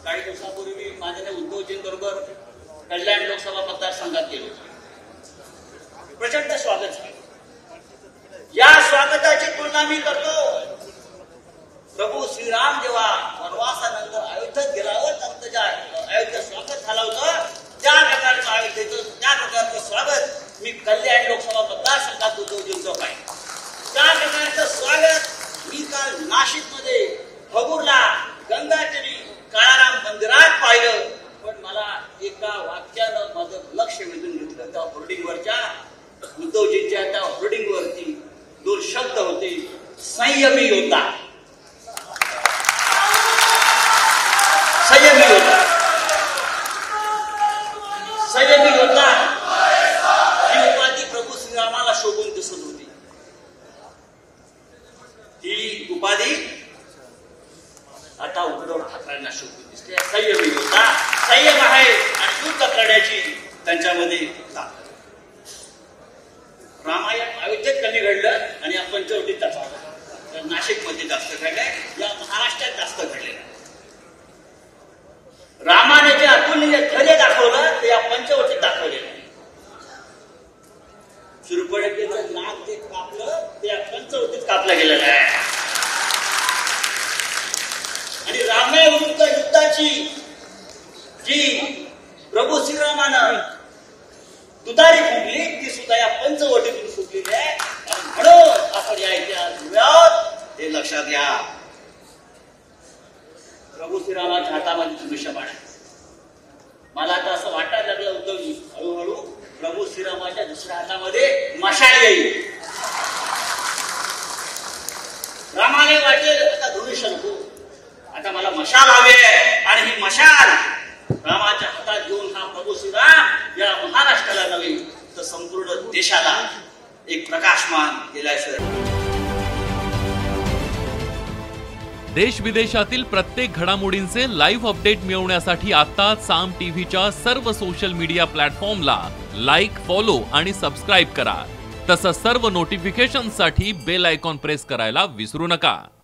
काही दिवसापूर्वी माननीय उद्धवजींबरोबर कल्याण लोकसभा मतदारसंघात गेलो. प्रचंड स्वागत झालं. या स्वागताची तुलना मी करतो प्रभू श्रीराम जेव्हा वनवासानंतर अयोध्येत गेल्यावर त्यांचं ज्या अयोध्येत स्वागत झालं होतं त्या प्रकारचं अयोध्येचं त्या प्रकारचं स्वागत मी कल्याण लोकसभा मतदारसंघात उद्धवजींचं पाहिलं. त्या प्रकारचं स्वागत मी काल नाशिकमध्ये भगूरला गंगाचरी काळाराम मंदिरात पाहिलं. पण मला एका वाक्यानं माझं लक्ष वेधून घेतलं. त्या होर्डिंगवरच्या उद्धवजींच्या त्या होर्डिंगवरती दोन शब्द होते, संयमी होता. संयमी होता, संयमी होता ही उपाधी प्रभू श्रीरामाला शोभून दिसत होती. ही उपाधी आता उद्धव ठाकरेंना शोभून दिसते. संयमी होता, संयम आहे आणि युद्ध करण्याची त्यांच्यामध्ये ताकद. रामायण अयोध्येत कमी घडलं आणि या पंचवटीत जास्त, नाशिकमध्ये जास्त घडलंय, या महाराष्ट्रात जास्त घडलेलं. रामाने जे अतुलनीय धैर्य दाखवलं ते या पंचवटीत दाखवलेलं. सुरपणकेचं नाक जे कापलं ते या पंचवटीत कापलं गेलेलं आहे. आणि रामाय विरुद्ध युद्धाची जी प्रभू श्रीरामानं तुतारी फुंकली ती सुद्धा या पंचवटीतून फुंकलेली आहे. आणि म्हणून आपण या इतिहास जुळ्यात हे लक्षात घ्या. प्रभू श्रीरामाच्या हातामध्ये धनुष्यबाण आहे. मला आता असं वाटायला लागलं उद्धवजी हळूहळू प्रभू श्रीरामाच्या दुसऱ्या हातामध्ये मशाल येईल. रामाने वाटेल आता धनुष्य नको, आता मला मशाल हवी आहे. आणि ही मशाल रामाच्या हातात घेऊन हा प्रभू श्रीराम या महाराष्ट्राला नव्हे तर संपूर्ण देशाला एक प्रकाशमान केलाय. सर, देश विदेशातील प्रत्येक घडामोडींचे लाईव्ह अपडेट मिळवण्यासाठी आता साम टीव्हीच्या सर्व सोशल मीडिया प्लॅटफॉर्मला लाईक, फॉलो आणि सबस्क्राईब करा. तसंच सर्व नोटिफिकेशनसाठी बेल आयकॉन प्रेस करायला विसरू नका.